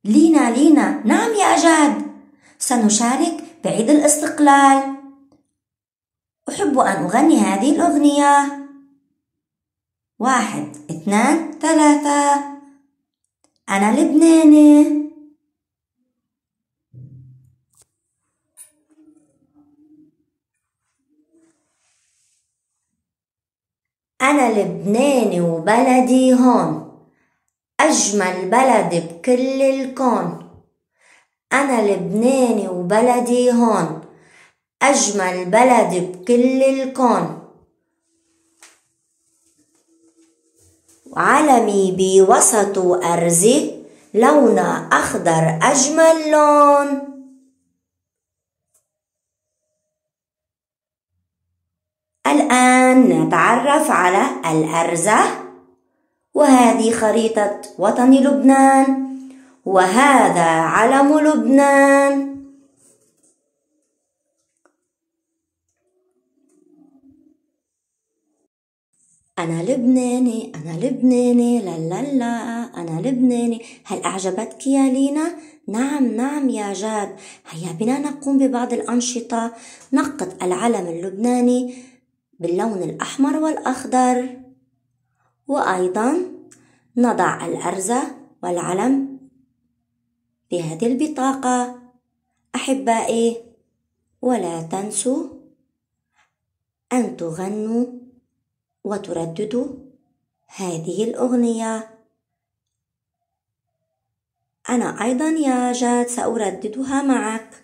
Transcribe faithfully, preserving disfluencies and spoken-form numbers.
لينا لينا نعم يا جاد، سنشارك بعيد الاستقلال. أحب أن أغني هذه الأغنية. واحد اثنان ثلاثة. أنا لبناني. أنا لبناني وبلدي هون، أجمل بلد بكل الكون. أنا لبناني وبلدي هون، أجمل بلد بكل الكون. وعلمي بوسط أرزي، لونه أخضر أجمل لون. الآن نتعرف على الأرزة. وهذه خريطة وطن لبنان، وهذا علم لبنان. أنا لبناني أنا لبناني لا لا لا أنا لبناني. هل أعجبتك يا لينا؟ نعم نعم يا جاد. هيا بنا نقوم ببعض الأنشطة. نقط العلم اللبناني باللون الأحمر والأخضر، وأيضا نضع الأرزة والعلم بهذه البطاقة. أحبائي، ولا تنسوا أن تغنوا وترددوا هذه الأغنية. أنا أيضا يا جاد سأرددها معك.